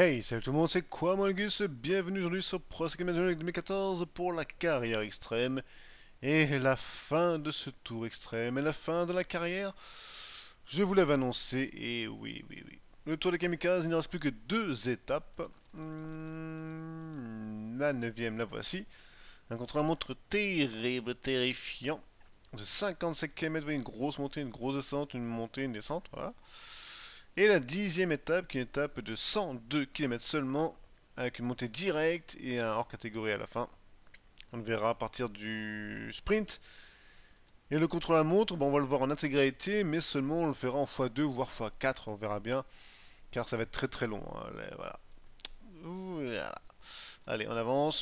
Hey, salut tout le monde, c'est quoi moi Gus? Bienvenue aujourd'hui sur Pro Cycling Manager 2014 pour la carrière extrême et la fin de ce tour extrême et la fin de la carrière. Je vous l'avais annoncé et oui. Le tour des kamikazes, il ne reste plus que deux étapes. La neuvième, la voici. Un contre-la-montre terrible, terrifiant. De 57 km, une grosse montée, une grosse descente, une montée, une descente, voilà. Et la dixième étape, qui est une étape de 102 km seulement, avec une montée directe et un hors catégorie à la fin. On le verra à partir du sprint. Et le contre-la-montre, bon, on va le voir en intégralité, mais seulement on le fera en x2 voire x4, on verra bien, car ça va être très très long. Hein, voilà. Voilà. Allez, on avance.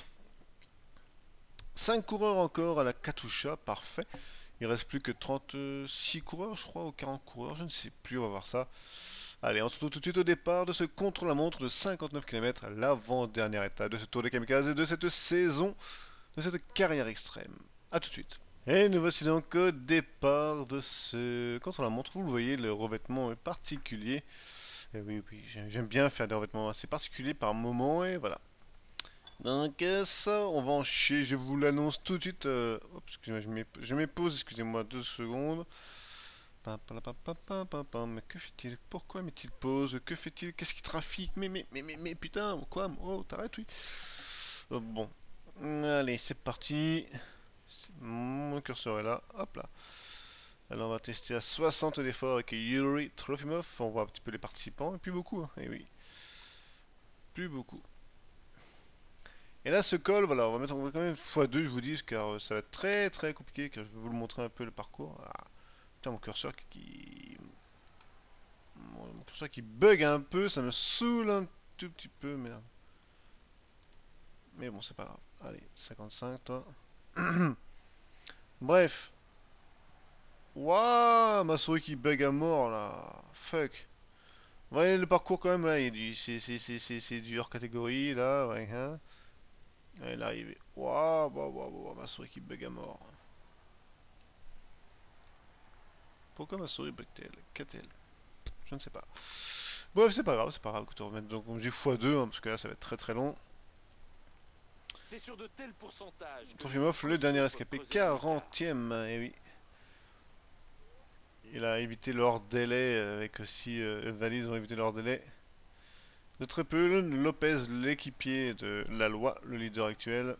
5 coureurs encore à la Katusha, parfait. Il reste plus que 36 coureurs, je crois, ou 40 coureurs, je ne sais plus, on va voir ça. Allez, on se retrouve tout de suite au départ de ce contre-la-montre de 59 km, l'avant-dernière étape de ce Tour des Kamikazes et de cette saison, de cette carrière extrême. A tout de suite. Et nous voici donc au départ de ce contre-la-montre. Vous le voyez, le revêtement est particulier. Et oui, j'aime bien faire des revêtements assez particuliers par moment, et voilà. Donc ça, on va en chier, je vous l'annonce tout de suite. Excusez-moi, je mets pause, excusez-moi 2 secondes. Mais que fait-il? Pourquoi met-il pause? Que fait-il? Qu'est-ce qu'il trafique? Mais putain, quoi? Oh, t'arrêtes, oui. Bon. Allez, c'est parti. Mon curseur est là. Hop là. Alors, on va tester à 60 d'efforts avec Yuri Trofimov. On voit un petit peu les participants. Et plus beaucoup, hein. Et oui. Plus beaucoup. Et là, ce col, voilà, on va quand même x2, je vous dis, car ça va être très très compliqué, car je vais vous le montrer un peu le parcours. Ah, putain, mon curseur mon curseur qui bug un peu, ça me saoule un tout petit peu, merde. Mais bon, c'est pas grave. Allez, 55, toi. Bref. Waouh, ma souris qui bug à mort, là. Fuck. Ouais, le parcours, quand même, là, c'est du hors catégorie, là, ouais, hein. Ouais, l'arrivée. Waouh, ma souris qui bug à mort. Pourquoi ma souris bug-t-elle? Qu'a-t-elle? Je ne sais pas. Bref, c'est pas grave. Écoutez, on va mettre donc j'ai x2, hein, parce que là, ça va être très très long. C'est sur de tels pourcentages que les Trofimov, le dernier costauds peuvent escapé, creuser un écart. 40ème, et oui. Il a évité le hors-délai, avec aussi Valise ont évité le hors-délai. De très peu, Lopez, l'équipier de la loi, le leader actuel.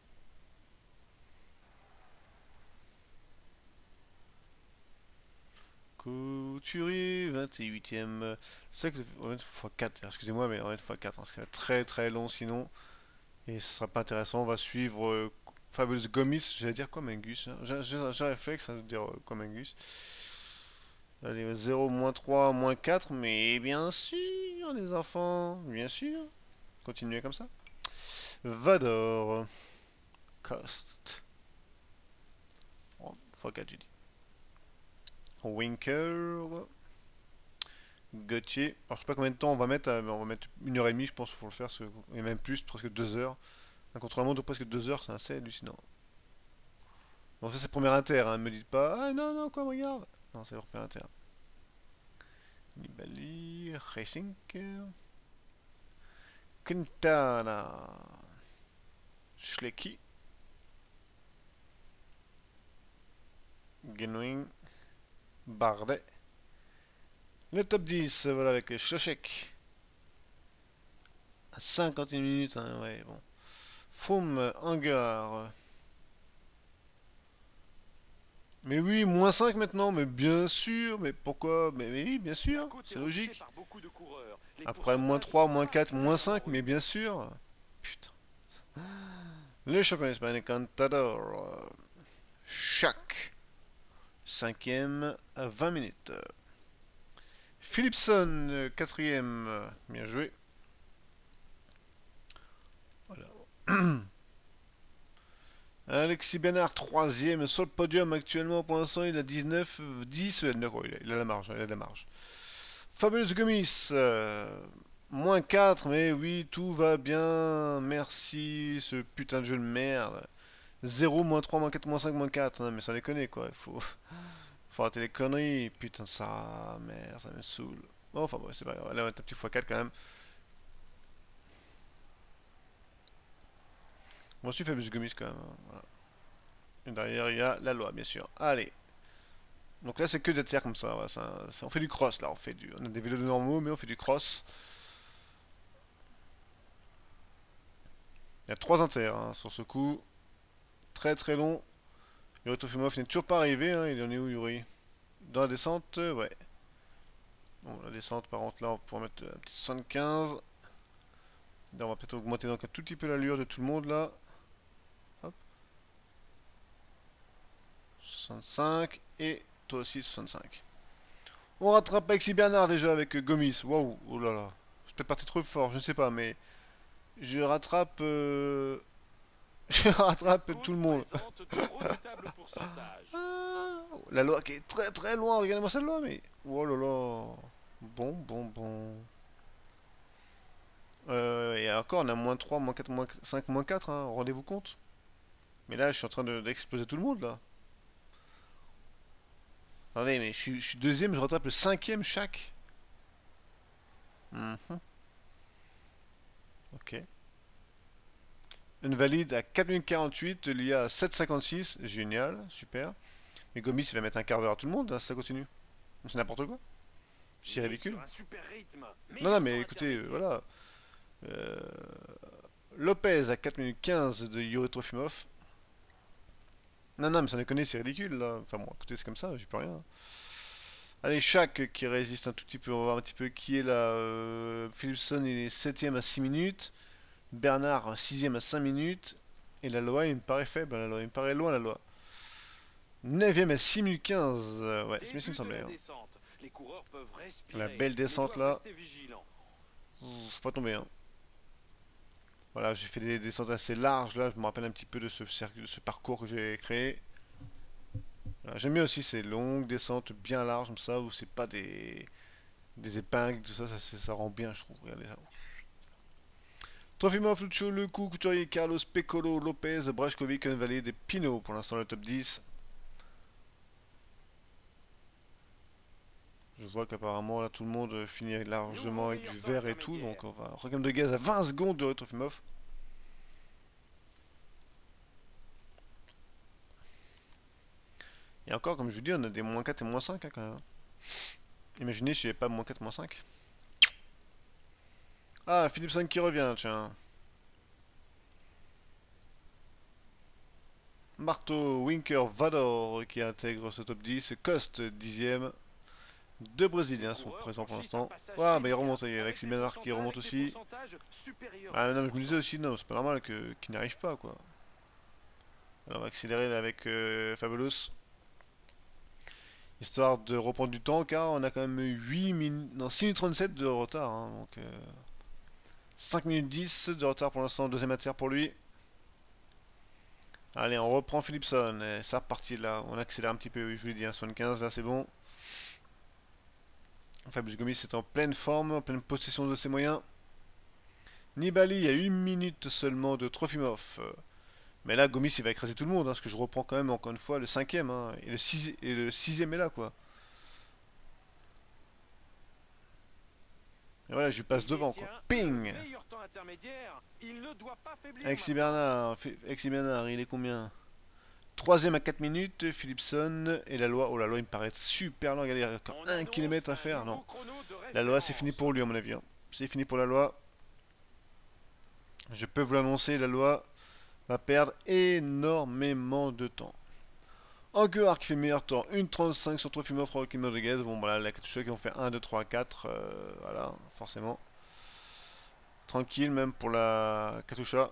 Couturier, 28ème. C'est que on va mettre x4, excusez-moi, mais on va mettre x4, hein, parce que ça va être très très long sinon. Et ce sera pas intéressant, on va suivre Fabulous Gomis, j'allais dire comme Angus, hein. J'ai un réflexe à dire comme Angus. Allez, 0, -3, -4, mais bien sûr, les enfants, bien sûr. Continuez comme ça. Vador, Cost, oh, x4 j'ai dit. Winker, Gauthier. Alors je sais pas combien de temps on va mettre, mais on va mettre 1h30 je pense pour le faire, et même plus, presque 2 heures. Un contre-la-montre de presque 2 heures, c'est assez hallucinant. Bon, ça c'est premier inter, hein. Ne me dites pas, ah non, non, quoi, regarde. Non, c'est leur premier inter. Nibali, Racing, Quintana, Schlecki, Genwing, Bardet. Le top 10, voilà, avec Schlochek. À 51 minutes, hein, ouais, bon. Froome, Hangar. Mais oui, -5 maintenant, mais bien sûr, mais pourquoi? Mais oui, bien La sûr, côte est c'est repoussée logique. par beaucoup de coureurs. Les Après pourcentages -3, sont pas -4, totalement -5, mais bien relevés. sûr. Putain. Le champion espagnol Cantador. Chaque cinquième à 20 minutes. Philipson, quatrième. Bien joué. Voilà. Alexis Bernard, troisième sur le podium actuellement. Pour l'instant, il a 19, 10. Il a la marge. Il a la marge. Fabulous Gomis, -4, mais oui, tout va bien. Merci, ce putain de jeu de merde. 0, -3, -4, -5, -4. Non, mais sans déconner, quoi. Faut arrêter les conneries. Putain, ça. Merde, ça me saoule. Bon, enfin, bon, c'est pas grave. Là, on va mettre un petit x4 quand même. Moi aussi, Fabius Gomis quand même, hein. Voilà. Et derrière, il y a la loi, bien sûr. Allez. Donc là, c'est que des terres comme ça. Voilà, on fait du cross là. On a des vélos de normaux, mais on fait du cross. Il y a 3 inters hein, sur ce coup. Très très long. Yuri Trofimov n'est toujours pas arrivé. Hein. Il en est où, Yuri? Dans la descente, ouais. Bon, la descente, par contre, là, on pourra mettre un petit 75. Là, on va peut-être augmenter donc un tout petit peu l'allure de tout le monde là. Hop. 65. Et toi aussi 65. On rattrape Alexis Bernard déjà avec Gomis. Waouh, oh là là. Je suis parti trop fort, je ne sais pas, mais je rattrape. Je rattrape tout le monde. Ah, la loi qui est très très loin, regardez-moi cette loi, mais. Oh là là. Bon, bon, bon. Et encore, on a moins 3, moins 4, moins 5, moins 4, hein, rendez-vous compte. Mais là, je suis en train d'exploser tout le monde, là. Attendez, mais je suis deuxième, je rattrape le cinquième chaque. Mhm. Ok. Une valide à 4 minutes 48, Lia à 7,56. Génial, super. Mais Gomis, il va mettre un quart d'heure à tout le monde, hein, si ça continue. C'est n'importe quoi. C'est ridicule. Non, non, mais écoutez, voilà. Euh, Lopez à 4 minutes 15 de Yuri Trofimov. Non, non, mais sans déconner, c'est ridicule, là. Enfin bon, écoutez, c'est comme ça, j'y peux rien. Allez, Shaq qui résiste un tout petit peu, on va voir un petit peu qui est là. Philipson, il est 7ème à 6 minutes. Bernard, 6ème à 5 minutes. Et la loi, il me paraît faible, la loi. Il me paraît loin, la loi. 9ème à 6 minutes 15. Ouais, c'est bien ce qui me semblait. Hein. La belle descente, là. Je suis pas tombé, hein. Voilà, j'ai fait des descentes assez larges, là. Je me rappelle un petit peu de ce parcours que j'ai créé. Voilà, j'aime bien aussi ces longues descentes bien larges, comme ça, où c'est pas des épingles, tout ça, ça rend bien, je trouve. Regardez ça. Trofimov, Lucho, Lecou, Couturier, Carlos, Pecolo, Lopez, Brajkovic, Invalide et Pinot pour l'instant le top 10. Je vois qu'apparemment là tout le monde finit largement avec du vert et tout, donc on va regamme de gaz à 20 secondes de Trofimov. Et encore, comme je vous dis, on a des moins 4 et moins 5 hein, quand même. Imaginez si j'avais pas moins 4, moins 5. Ah, Philipson qui revient, tiens. Marteau, Winker, Vador qui intègre ce top 10. Coste, 10ème. Deux Brésiliens sont présents pour l'instant. Ah, bah il remonte, il y a Alexis Bernard qui remonte aussi. Ah, non, mais je me disais aussi, non, c'est pas normal qu'il n'arrive pas, quoi. Alors, on va accélérer là, avec Fabulous. Histoire de reprendre du temps, car on a quand même 8 minutes, non, 6 minutes 37 de retard. Hein, donc, 5 minutes 10 de retard pour l'instant, deuxième matière pour lui. Allez, on reprend Philipson. Et ça repartit là. On accélère un petit peu, je vous l'ai dit, hein, 75, là c'est bon. Fabrice Gomis est en pleine forme, en pleine possession de ses moyens. Nibali a 1 minute seulement de Trofimov. Mais là, Gomis il va écraser tout le monde, hein, parce que je reprends quand même encore une fois le 5ème. Hein, et le 6ème est là, quoi. Et voilà, je lui passe devant, quoi. Ping! Alexis Bernard, il est combien? 3ème à 4 minutes, Philipson et la loi. Oh la loi, il me paraît super long. Regardez, il y a encore 1 km à faire. Non, la loi, c'est fini pour lui, à mon avis. Hein. C'est fini pour la loi. Je peux vous l'annoncer, la loi va perdre énormément de temps. Anguard qui fait meilleur temps, 1,35 sur Trofimov, Joaquim Rodriguez. Bon, voilà, la Katusha qui ont fait 1, 2, 3, 4. Voilà, forcément. Tranquille, même pour la Katusha.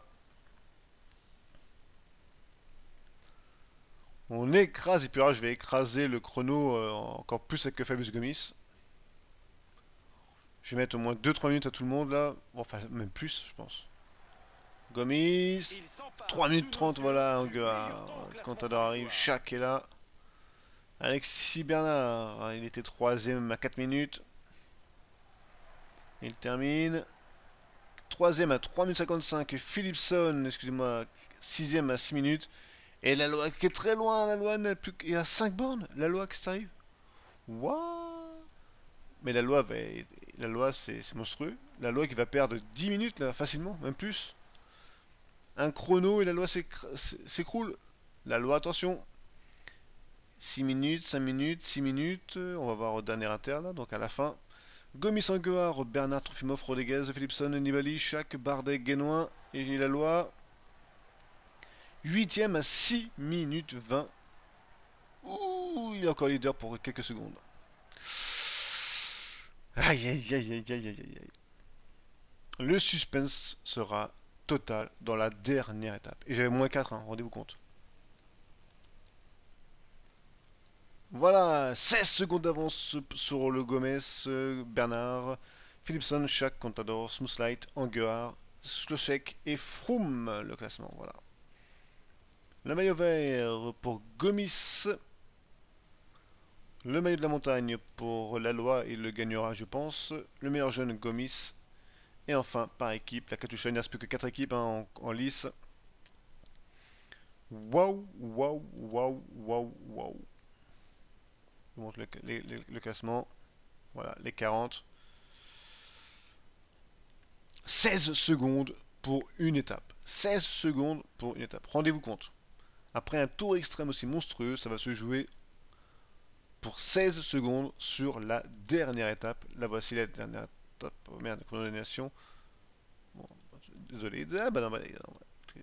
On écrase, et puis là je vais écraser le chrono encore plus avec Fabius Gomis. Je vais mettre au moins 2-3 minutes à tout le monde là. Bon, enfin, même plus, je pense. Gomis. 3 minutes 30, voilà, Contador arrive, Shaq est là. Alexis Bernard, il était 3ème à 4 minutes. Il termine. 3ème à 3 minutes 55. Philipson, excusez-moi, 6ème à 6 minutes. Et la loi qui est très loin, la loi n'a plus qu'il y a 5 bornes. La loi qui arrive. What? Mais la loi c'est monstrueux. La loi qui va perdre 10 minutes là, facilement, même plus. Un chrono et la loi s'écroule. La loi, attention. 6 minutes, 5 minutes, 6 minutes. On va voir au dernier inter là, donc à la fin. Gomis Anguard, Bernard Trofimov, Rodriguez, Philipson, Nibali, Chak, Bardet, Guénoin et la loi. 8ème à 6 minutes 20. Ouh, il est encore leader pour quelques secondes. Aïe aïe aïe aïe aïe aïe aïe. Le suspense sera total dans la dernière étape. Et j'avais moins 4, hein, rendez-vous compte. Voilà, 16 secondes d'avance sur le Gomez, Bernard, Philipson, Chak, Contador, Smoothlight, Anguard, Schlossek et Froome, le classement, voilà. Le maillot vert pour Gomis. Le maillot de la montagne pour la loi, il le gagnera, je pense. Le meilleur jeune, Gomis. Et enfin, par équipe, la Katusha, il ne reste plus que 4 équipes hein, en lice. Waouh, waouh, waouh, waouh, waouh. Je vous montre le classement. Voilà, les 40. 16 secondes pour une étape. 16 secondes pour une étape. Rendez-vous compte. Après un tour extrême aussi monstrueux, ça va se jouer pour 16 secondes sur la dernière étape. Là, voici la dernière étape. Oh merde, chrononisation. Bon, désolé. Ah bah non, bah, non,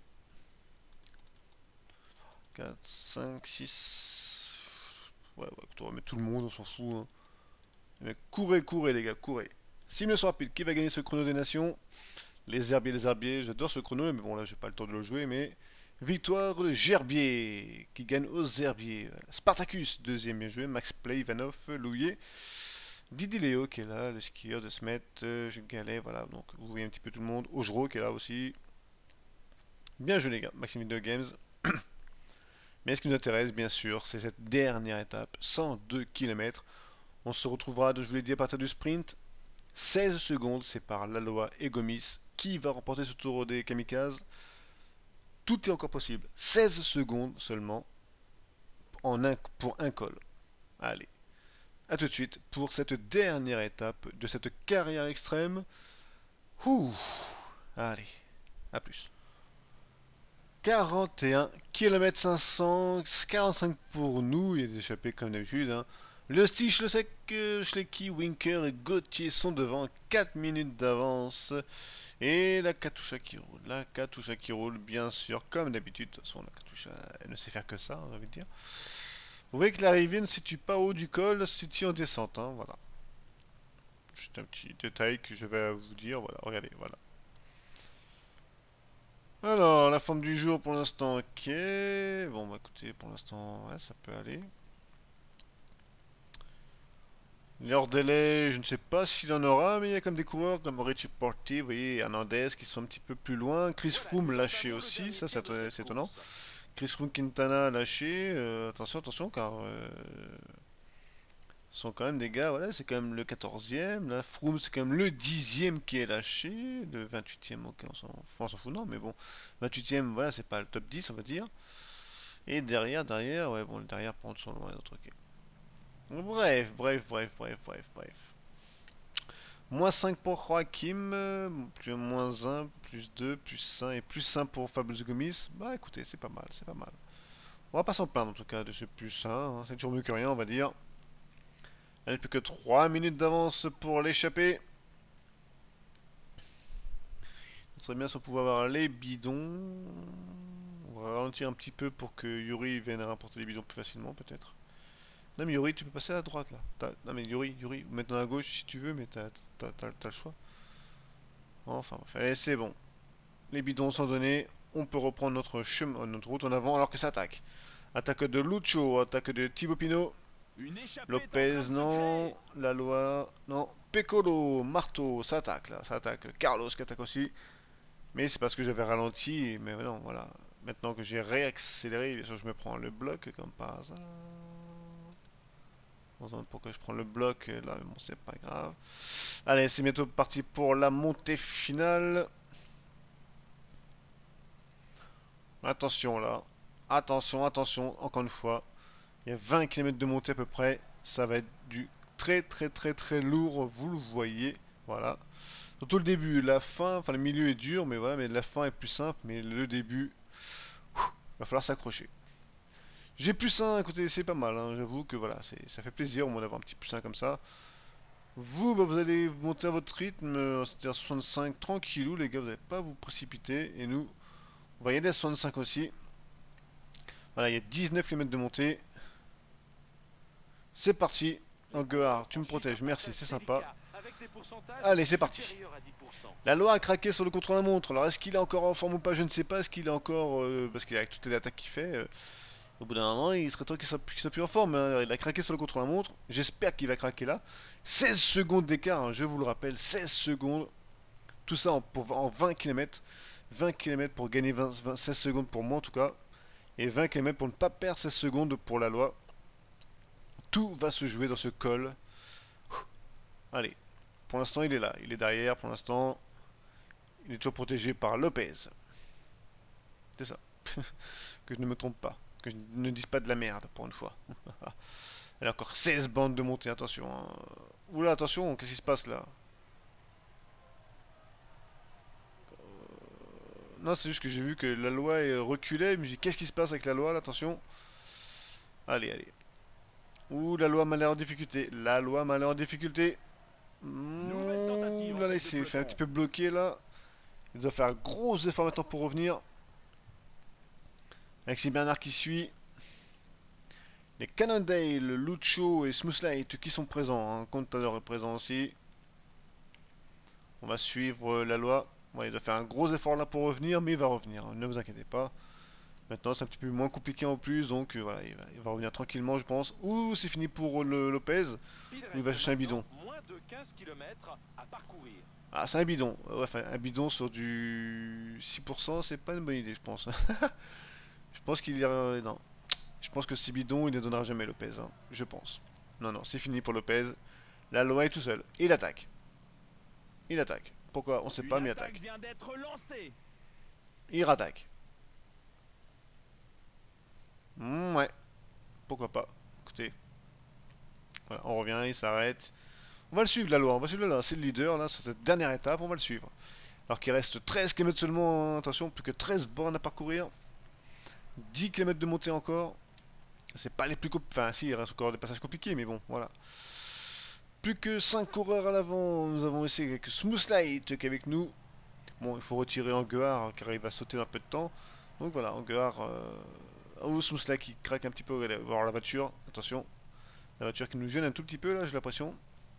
4, 5, 6. Ouais, on va mettre tout le monde, on s'en fout. Hein. Mais courez, courez, les gars, courez. 6 minutes rapide. Qui va gagner ce chrono des nations? Les herbiers, j'adore ce chrono, mais bon, là, j'ai pas le temps de le jouer, mais. Victoire de Gerbier, qui gagne aux herbiers. Spartacus, deuxième bien joué. Max Play, Ivanov, Louillet. Didi Léo qui est là, le skieur de Smet, Galet, voilà, donc vous voyez un petit peu tout le monde. Ojero qui est là aussi. Bien joué les gars, Maxime Video Games. Mais ce qui nous intéresse, bien sûr, c'est cette dernière étape, 102 km. On se retrouvera, je vous l'ai dit, à partir du sprint. 16 secondes séparent Laloy et Gomis. Qui va remporter ce tour des kamikazes? Tout est encore possible. 16 secondes seulement pour un col. Allez. A tout de suite pour cette dernière étape de cette carrière extrême. Ouh. Allez. À plus. 41 km 500, 45 pour nous, il y a des échappés comme d'habitude. Hein. Le Stich, le Sec, Schlecki, Winker et Gauthier sont devant, 4 minutes d'avance. Et la Katusha qui roule, bien sûr, comme d'habitude. De toute façon, la Katusha, elle ne sait faire que ça, on envie de dire. Vous voyez que l'arrivée ne se situe pas au haut du col, se situe en descente, hein, voilà. Juste un petit détail que je vais vous dire, voilà, regardez, voilà. Alors, la forme du jour pour l'instant, ok. Bon, bah écoutez, pour l'instant, ouais, ça peut aller. Les hors délai, je ne sais pas s'il en aura, mais il y a comme des coureurs comme Richie Porte, vous voyez, Hernandez qui sont un petit peu plus loin. Chris Froome lâché aussi, ça c'est étonnant. Chris Froome Quintana lâché, attention, attention, car ce sont quand même des gars, voilà, c'est quand même le 14e, là, Froome c'est quand même le 10e qui est lâché, le 28e, ok, on s'en fout, non, mais bon, 28e, voilà, c'est pas le top 10, on va dire. Et derrière, ouais, bon, derrière, par contre, sont loin les autres, ok. Bref. Moins 5 pour Joachim, plus moins 1, plus 2, plus 1 et plus 1 pour Fabrice Gomis. Bah écoutez, c'est pas mal, c'est pas mal. On va pas s'en plaindre en tout cas de ce plus 1, hein. C'est toujours mieux que rien, on va dire. Allez, plus que 3 minutes d'avance pour l'échapper. Ce serait bien si on pouvait avoir les bidons. On va ralentir un petit peu pour que Yuri vienne rapporter les bidons plus facilement peut-être. Non mais Yuri, tu peux passer à droite là. Non mais Yuri, ou maintenant à gauche si tu veux, mais t'as le choix. Enfin bref, allez c'est bon. Les bidons sont donnés, on peut reprendre notre chemin, notre route en avant alors que ça attaque. Attaque de Lucho, attaque de Thibaut Pinot. Lopez, non. La loi, non. Piccolo, Marteau, ça attaque là, ça attaque. Carlos qui attaque aussi. Mais c'est parce que j'avais ralenti, mais non, voilà. Maintenant que j'ai réaccéléré, bien sûr je me prends le bloc comme par hasard. Pourquoi je prends le bloc là, mais bon c'est pas grave. Allez, c'est bientôt parti pour la montée finale. Attention là. Attention, attention, encore une fois. Il y a 20 km de montée à peu près. Ça va être du très lourd, vous le voyez. Voilà. Surtout le début, la fin, enfin le milieu est dur, mais voilà, mais la fin est plus simple, mais le début, va falloir s'accrocher. J'ai plus un, écoutez, c'est pas mal, hein, j'avoue que voilà, ça fait plaisir au moins d'avoir un petit plus un comme ça. Vous, bah, vous allez monter à votre rythme, c'est-à-dire 65 tranquillou, les gars, vous n'allez pas vous précipiter. Et nous, on va y aller à 65 aussi. Voilà, il y a 19 km de montée. C'est parti. Anguard, tu me protèges, merci, c'est sympa. Allez, c'est parti. La loi a craqué sur le contre-la-montre. Alors, est-ce qu'il est encore en forme ou pas? Je ne sais pas. Est-ce qu'il est encore. Parce qu'il avec toutes les attaques qu'il fait, au bout d'un moment, il serait temps qu'il soit plus en forme, hein. Il a craqué sur le contre-la-montre. J'espère qu'il va craquer là. 16 secondes d'écart, hein, je vous le rappelle. 16 secondes. Tout ça en 20 km. 20 km pour gagner 16 secondes pour moi en tout cas. Et 20 km pour ne pas perdre 16 secondes pour la loi. Tout va se jouer dans ce col. Allez. Pour l'instant, il est là. Il est derrière. Pour l'instant, il est toujours protégé par Lopez. C'est ça. Que je ne me trompe pas. Que je ne dise pas de la merde pour une fois. Elle a encore 16 bandes de montée. Attention. Hein. Oula, attention. Qu'est-ce qui se passe là? Non, c'est juste que j'ai vu que la loi reculait. Je me dis, qu'est-ce qui se passe avec la loi là? Attention. Allez, allez. Ouh, la loi m'a l'air en difficulté. La loi m'a l'air en difficulté. Ouh là, là, il s'est fait un petit peu bloqué là. Il doit faire un gros effort maintenant pour revenir. Alexis Bernard qui suit. Les Cannondale, Lucho et Smoothlight qui sont présents. Hein. Contador est présent aussi. On va suivre la loi. Ouais, il doit faire un gros effort là pour revenir, mais il va revenir. Hein. Ne vous inquiétez pas. Maintenant, c'est un petit peu moins compliqué en plus, donc voilà, il va revenir tranquillement, je pense. Ouh, c'est fini pour le Lopez. Il va chercher un bidon. Ah, c'est un bidon. Ouais, enfin, un bidon sur du 6%, c'est pas une bonne idée, je pense. Je pense qu'il y a... Non. Je pense que ce bidon, il ne donnera jamais Lopez. Hein. Je pense. Non, non, c'est fini pour Lopez. La loi est tout seul. Et il attaque. Il attaque. Pourquoi? On sait pas, mais il attaque. Il rattaque. Ouais. Pourquoi pas. Écoutez. Voilà, on revient, il s'arrête. On va le suivre la loi, on va suivre la loi. C'est le leader là, sur cette dernière étape, on va le suivre. Alors qu'il reste 13 km seulement, hein. Attention, plus que 13 bornes à parcourir. 10 km de montée encore. C'est pas les plus compliqués. Enfin, si, il reste encore des passages compliqués, mais bon, voilà. Plus que 5 coureurs à l'avant. Nous avons essayé avec Smoothlight qui est avec nous. Bon, il faut retirer Anguard car il va sauter dans un peu de temps. Donc voilà, Anguard. Oh, Smoothlight qui craque un petit peu. Regardez, voir la voiture. Attention. La voiture qui nous gêne un tout petit peu là, j'ai l'impression.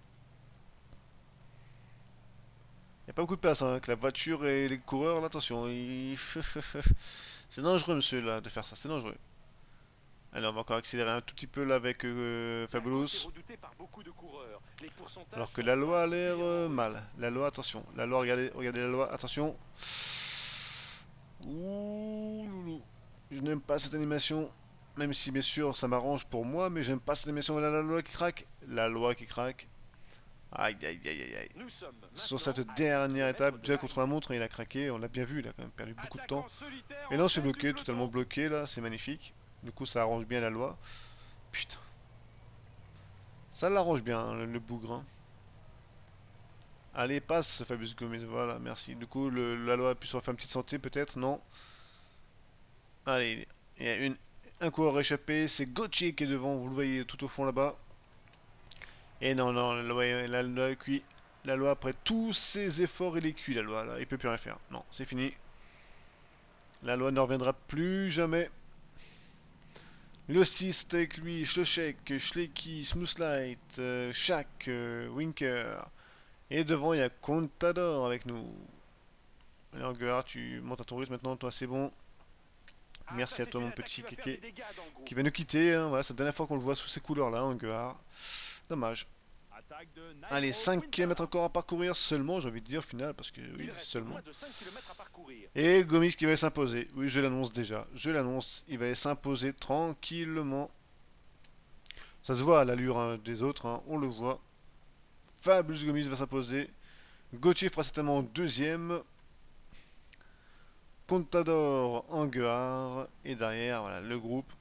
Il n'y a pas beaucoup de place hein, avec la voiture et les coureurs, là, attention. C'est dangereux, monsieur, là, de faire ça, c'est dangereux. Allez, on va encore accélérer un tout petit peu là avec Fabulous. Alors que la loi a l'air mal. La loi, attention. La loi, regardez, regardez la loi, attention. Ouh, loulou. Je n'aime pas cette animation. Même si, bien sûr, ça m'arrange pour moi, mais j'aime pas cette animation. La loi qui craque. La loi qui craque. Aïe aïe aïe aïe aïe. Sur cette dernière étape, déjà contre la montre, il a craqué, on l'a bien vu, il a quand même perdu beaucoup de temps. Et là on s'est bloqué, totalement bloqué là, c'est magnifique. Du coup ça arrange bien la loi. Putain. Ça l'arrange bien hein, le bougre. Hein. Allez, passe Fabius Gomez, voilà, merci. Du coup la loi a pu se refaire une petite santé peut-être, non. Allez, il y a un coureur échappé, c'est Gauthier qui est devant, vous le voyez tout au fond là-bas. Et non, non, la loi est cuit. La loi, après tous ses efforts, il est cuit, la loi. Là, il peut plus rien faire. Non, c'est fini. La loi ne reviendra plus jamais. Le 6 avec lui, Schlochek, Schlecky, Smoothlight, Shaq, Winker. Et devant, il y a Contador avec nous. Allez, Anguard, tu montes à ton rythme maintenant, toi, c'est bon. Merci à toi, mon petit kéké, qui va nous quitter. Hein. Voilà, c'est la dernière fois qu'on le voit sous ces couleurs-là, Anguard. Dommage. Allez, 5 km encore à parcourir seulement, j'ai envie de dire au final, parce que oui, seulement. Et Gomis qui va s'imposer. Oui, je l'annonce déjà. Je l'annonce, il va s'imposer tranquillement. Ça se voit à l'allure hein, des autres, hein, on le voit. Fabulous Gomis va s'imposer. Gauthier fera certainement deuxième. Contador, Anguard. Et derrière, voilà, le groupe.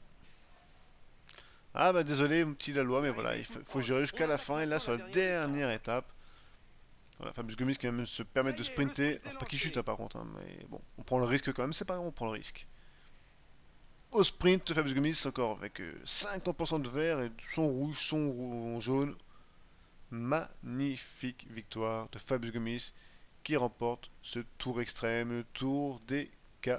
Ah bah désolé, mon petit la loi, mais voilà, il faut gérer jusqu'à la fin. Et là, sur la dernière étape, Voilà, Fabius Gomis qui va même se permettre de sprinter. Enfin, pas qu'il chute hein, par contre, hein, mais bon, on prend le risque quand même, c'est pas grave, on prend le risque. Au sprint, Fabius Gomis encore avec 50% de vert et son rouge, son jaune. Magnifique victoire de Fabius Gomis qui remporte ce tour extrême, le tour des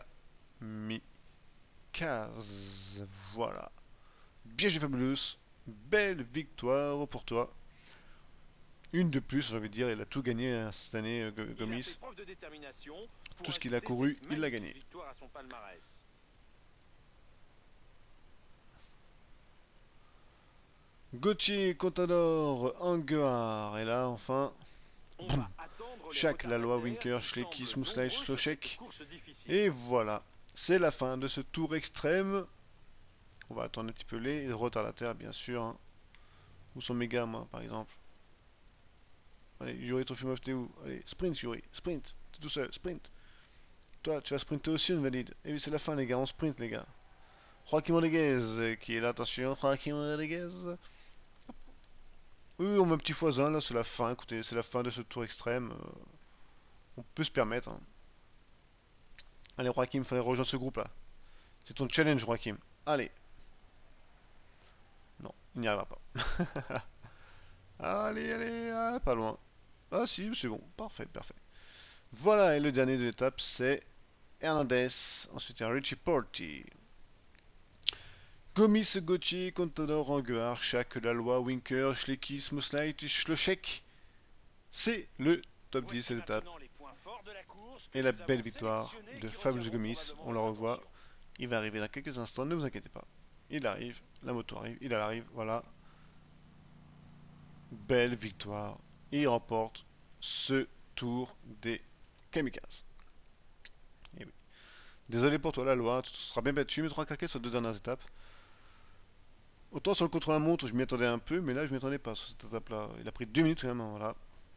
kamikazes. Voilà. Bien joué Fabulous, belle victoire pour toi. Une de plus, j'ai envie de dire, il a tout gagné hein, cette année, Gomis. Tout ce qu'il a couru, il l'a gagné. Gauthier, Contador, Anguard, et là enfin, Jacques Laloy, Winker, Schlecky, Smoothlight, Slochek. Et voilà, c'est la fin de ce tour extrême. On va attendre un petit peu les retardataires, bien sûr. Hein. Où sont mes gars, moi, par exemple? Allez, Yuri Trofimov, t'es où? Allez, sprint, Yuri, sprint. T'es tout seul, sprint. Toi, tu vas sprinter aussi, une valide. Et oui, c'est la fin, les gars, on sprint, les gars. Joaquim Rodriguez, qui est là, attention, Joaquim Rodriguez. Oui, on met un petit x1, là, c'est la fin, écoutez, c'est la fin de ce tour extrême. On peut se permettre. Hein. Allez, Joaquim, fallait rejoindre ce groupe-là. C'est ton challenge, Joaquim. Allez. Non, il n'y arrivera pas. Allez, allez, ah, pas loin. Ah si, c'est bon, parfait, parfait. Voilà, et le dernier de l'étape, c'est Hernandez. Ensuite, il y a Richie Porte. Gomis, Gauthier, Contador, Anguard, Jacques Laloy, Winker, Schlecky, Smoothlight, Schlochek. C'est le top 10 de cette étape. Et la belle victoire de Fabulous Gomis, on le revoit. Il va arriver dans quelques instants, ne vous inquiétez pas. Il arrive, la moto arrive, il arrive, voilà. Belle victoire. Et il remporte ce tour des kamikazes. Et oui. Désolé pour toi, Laloy, tu seras bien battu, mais 3 claquettes sur les 2 dernières étapes. Autant sur le contre-la-montre, je m'y attendais un peu, mais là, je m'y attendais pas sur cette étape-là. Il a pris 2 minutes vraiment, voilà.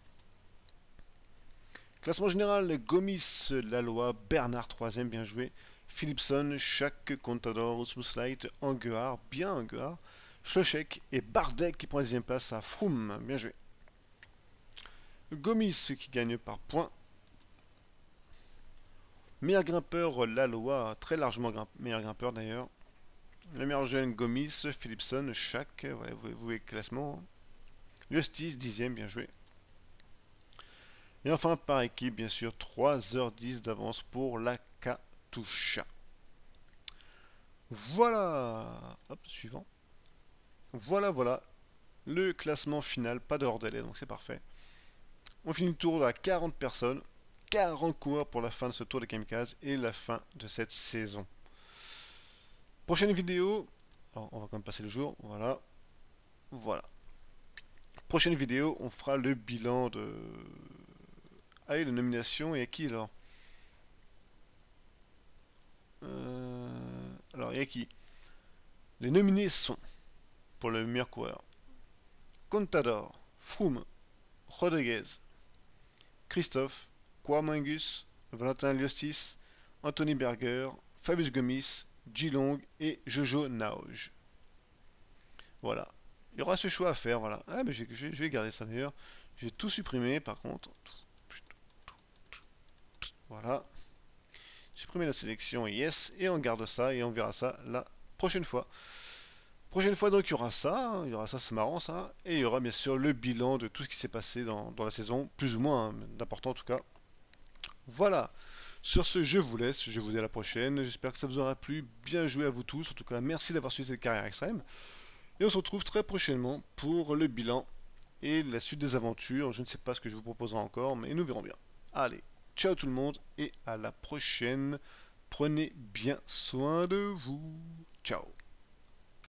Classement général, Gomis, Laloy, Bernard 3ème, bien joué. Philipson, Jacques, Contador, Smoothlight, Anguard, bien Anguard. Schlochek et Bardec qui prend la 10ème place à Froome, bien joué. Gomis qui gagne par points. Meilleur grimpeur, Laloy, très largement meilleur grimpeur d'ailleurs. Le meilleur jeune, Gomis, Philipson, Jacques, ouais, vous voyez le classement. Justice, 10ème, bien joué. Et enfin, par équipe, bien sûr, 3h10 d'avance pour la Katusha. Voilà. Hop, suivant. Voilà, voilà. Le classement final, pas de hors délai, donc c'est parfait. On finit le tour à 40 personnes. 40 coureurs pour la fin de ce tour de kamikazes et la fin de cette saison. Prochaine vidéo. Alors, on va quand même passer le jour. Voilà. Voilà. Prochaine vidéo, on fera le bilan de... Ah, et la nomination, et à qui alors? Alors, il y a qui? Les nominés sont, pour le meilleur coureur, Contador, Froome, Rodriguez, Christophe, Kouamangus, Valentin Liostis, Anthony Berger, Fabius Gomis, G-Long et Jojo Nauge. Voilà. Il y aura ce choix à faire, voilà. Ah, mais je vais garder ça d'ailleurs. Je vais tout supprimer par contre. Voilà. Supprimer la sélection, yes. Et on garde ça et on verra ça la prochaine fois. Prochaine fois donc il y aura ça, c'est marrant ça. Et il y aura bien sûr le bilan de tout ce qui s'est passé dans la saison, plus ou moins, hein, d'important en tout cas. Voilà. Sur ce, je vous laisse, je vous dis à la prochaine. J'espère que ça vous aura plu. Bien joué à vous tous. En tout cas, merci d'avoir suivi cette carrière extrême. Et on se retrouve très prochainement pour le bilan et la suite des aventures. Je ne sais pas ce que je vous proposerai encore, mais nous verrons bien. Allez, ciao tout le monde et à la prochaine. Prenez bien soin de vous. Ciao.